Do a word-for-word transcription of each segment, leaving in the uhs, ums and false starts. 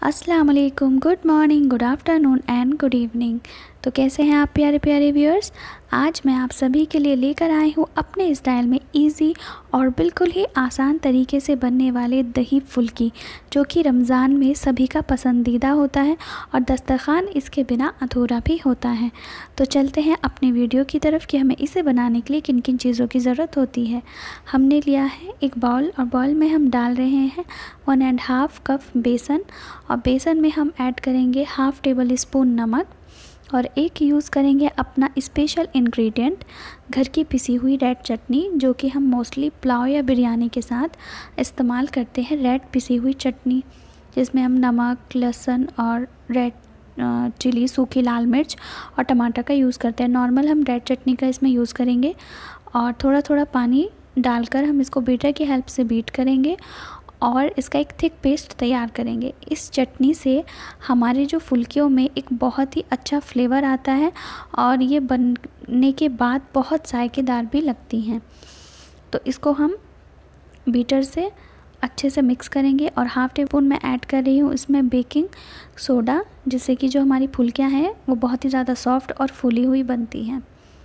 अस्सलाम वालेकुम, good morning, good afternoon and good evening. तो कैसे हैं आप प्यारे प्यारे व्यूअर्स। आज मैं आप सभी के लिए लेकर आई हूँ अपने स्टाइल में इजी और बिल्कुल ही आसान तरीके से बनने वाले दही फुल्की, जो कि रमज़ान में सभी का पसंदीदा होता है और दस्तरखान इसके बिना अधूरा भी होता है। तो चलते हैं अपने वीडियो की तरफ कि हमें इसे बनाने के लिए किन किन चीज़ों की ज़रूरत होती है। हमने लिया है एक बाउल और बाउल में हम डाल रहे हैं वन एंड हाफ़ कप बेसन और बेसन में हम ऐड करेंगे हाफ़ टेबल स्पून नमक और एक यूज़ करेंगे अपना स्पेशल इंग्रेडिएंट घर की पिसी हुई रेड चटनी, जो कि हम मोस्टली पुलाव या बिरयानी के साथ इस्तेमाल करते हैं। रेड पिसी हुई चटनी जिसमें हम नमक, लहसुन और रेड चिली, सूखी लाल मिर्च और टमाटर का यूज़ करते हैं। नॉर्मल हम रेड चटनी का इसमें यूज़ करेंगे और थोड़ा थोड़ा पानी डालकर हम इसको बीटर की हेल्प से बीट करेंगे और इसका एक थिक पेस्ट तैयार करेंगे। इस चटनी से हमारे जो फुल्कियों में एक बहुत ही अच्छा फ्लेवर आता है और ये बनने के बाद बहुत जायकेदार भी लगती हैं। तो इसको हम बीटर से अच्छे से मिक्स करेंगे और हाफ़ टी स्पून मैं ऐड कर रही हूँ इसमें बेकिंग सोडा, जिससे कि जो हमारी फुल्कियाँ हैं वो बहुत ही ज़्यादा सॉफ्ट और फूली हुई बनती हैं।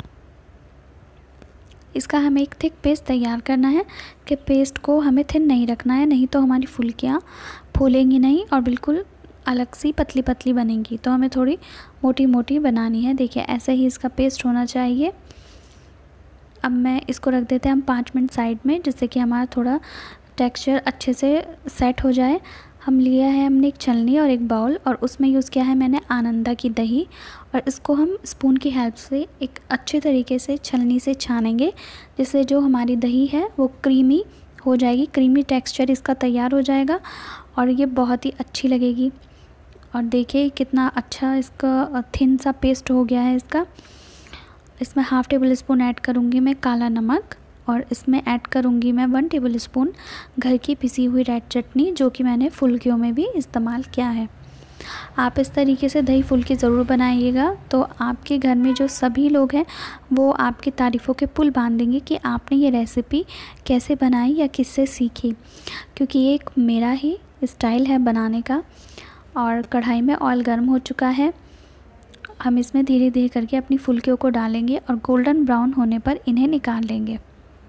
इसका हमें एक थिक पेस्ट तैयार करना है कि पेस्ट को हमें थिन नहीं रखना है, नहीं तो हमारी फुल्कियाँ फूलेंगी नहीं और बिल्कुल अलग सी पतली पतली बनेंगी। तो हमें थोड़ी मोटी मोटी बनानी है। देखिए ऐसे ही इसका पेस्ट होना चाहिए। अब मैं इसको रख देते हैं हम पाँच मिनट साइड में, जिससे कि हमारा थोड़ा टेक्सचर अच्छे से सेट हो जाए। हम लिया है हमने एक छलनी और एक बाउल और उसमें यूज़ किया है मैंने आनंदा की दही और इसको हम स्पून की हेल्प से एक अच्छे तरीके से छलनी से छानेंगे, जिससे जो हमारी दही है वो क्रीमी हो जाएगी। क्रीमी टेक्सचर इसका तैयार हो जाएगा और ये बहुत ही अच्छी लगेगी। और देखिए कितना अच्छा इसका थिन सा पेस्ट हो गया है इसका। इसमें हाफ़ टेबल स्पून ऐड करूँगी मैं काला नमक और इसमें ऐड करूँगी मैं वन टेबल स्पून घर की पिसी हुई रेड चटनी, जो कि मैंने फुल्कियों में भी इस्तेमाल किया है। आप इस तरीके से दही फुल्की ज़रूर बनाइएगा, तो आपके घर में जो सभी लोग हैं वो आपकी तारीफ़ों के पुल बांध देंगे कि आपने ये रेसिपी कैसे बनाई या किससे सीखी, क्योंकि ये एक मेरा ही स्टाइल है बनाने का। और कढ़ाई में ऑयल गर्म हो चुका है। हम इसमें धीरे धीरे करके अपनी फुल्कियों को डालेंगे और गोल्डन ब्राउन होने पर इन्हें निकाल लेंगे।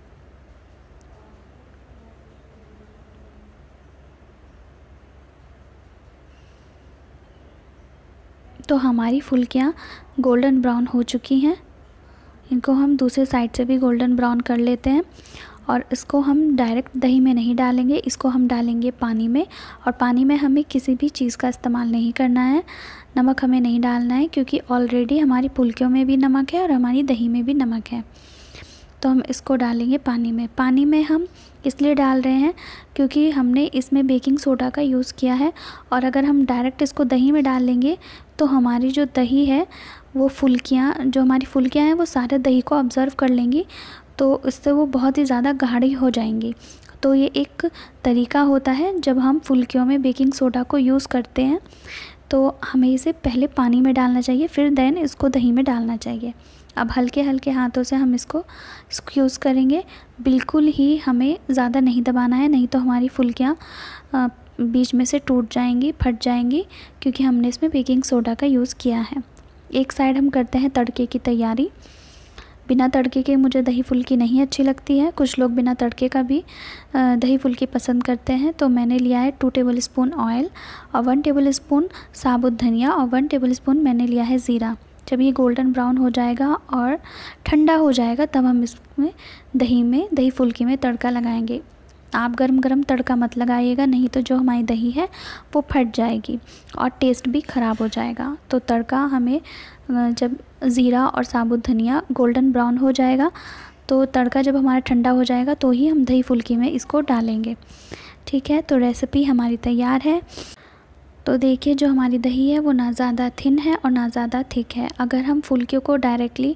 तो हमारी फुल्कियाँ गोल्डन ब्राउन हो चुकी हैं। इनको हम दूसरे साइड से भी गोल्डन ब्राउन कर लेते हैं और इसको हम डायरेक्ट दही में नहीं डालेंगे, इसको हम डालेंगे पानी में। और पानी में हमें किसी भी चीज़ का इस्तेमाल नहीं करना है। नमक हमें नहीं डालना है, क्योंकि ऑलरेडी हमारी फुल्कियों में भी नमक है और हमारी दही में भी नमक है। तो हम इसको डालेंगे पानी में। पानी में हम इसलिए डाल रहे हैं क्योंकि हमने इसमें बेकिंग सोडा का यूज़ किया है और अगर हम डायरेक्ट इसको दही में डाल लेंगे तो हमारी जो दही है वो फुल्कियाँ जो हमारी फुल्कियाँ हैं वो सारे दही को ऑब्ज़र्व कर लेंगी, तो इससे वो बहुत ही ज़्यादा गाढ़ी हो जाएंगी। तो ये एक तरीका होता है जब हम फुल्कियों में बेकिंग सोडा को यूज़ करते हैं, तो हमें इसे पहले पानी में डालना चाहिए, फिर देन इसको दही में डालना चाहिए। अब हल्के हल्के हाथों से हम इसको स्क्यूज़ करेंगे। बिल्कुल ही हमें ज़्यादा नहीं दबाना है, नहीं तो हमारी फुल्कियाँ बीच में से टूट जाएंगी, फट जाएंगी, क्योंकि हमने इसमें बेकिंग सोडा का यूज़ किया है। एक साइड हम करते हैं तड़के की तैयारी। बिना तड़के के मुझे दही फुल्की नहीं अच्छी लगती है। कुछ लोग बिना तड़के का भी दही फुल्की पसंद करते हैं। तो मैंने लिया है टू टेबल स्पून ऑयल और वन टेबल स्पून साबुत धनिया और वन टेबल स्पून मैंने लिया है ज़ीरा। जब ये गोल्डन ब्राउन हो जाएगा और ठंडा हो जाएगा तब हम इसमें दही में दही फुल्की में तड़का लगाएंगे। आप गरम गरम तड़का मत लगाइएगा, नहीं तो जो हमारी दही है वो फट जाएगी और टेस्ट भी ख़राब हो जाएगा। तो तड़का हमें जब ज़ीरा और साबुत धनिया गोल्डन ब्राउन हो जाएगा, तो तड़का जब हमारा ठंडा हो जाएगा तो ही हम दही फुल्की में इसको डालेंगे। ठीक है, तो रेसिपी हमारी तैयार है। तो देखिए जो हमारी दही है वो ना ज़्यादा थिन है और ना ज़्यादा थिक है। अगर हम फुल्कियों को डायरेक्टली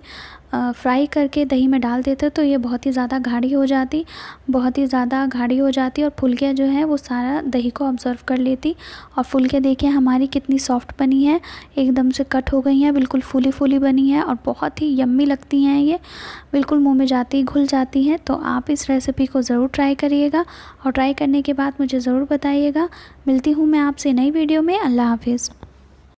फ्राई करके दही में डाल देते तो ये बहुत ही ज़्यादा गाढ़ी हो जाती बहुत ही ज़्यादा गाढ़ी हो जाती और फुलकियाँ जो है वो सारा दही को ऑब्ज़र्व कर लेती। और फुलकियाँ देखिए हमारी कितनी सॉफ्ट बनी है, एकदम से कट हो गई हैं, बिल्कुल फूली फूली बनी है और बहुत ही यम्मी लगती हैं ये, बिल्कुल मुँह में जाती ही घुल जाती हैं। तो आप इस रेसिपी को ज़रूर ट्राई करिएगा और ट्राई करने के बाद मुझे ज़रूर बताइएगा। मिलती हूँ मैं आपसे नई वीडियो में। अल्लाह हाफिज़।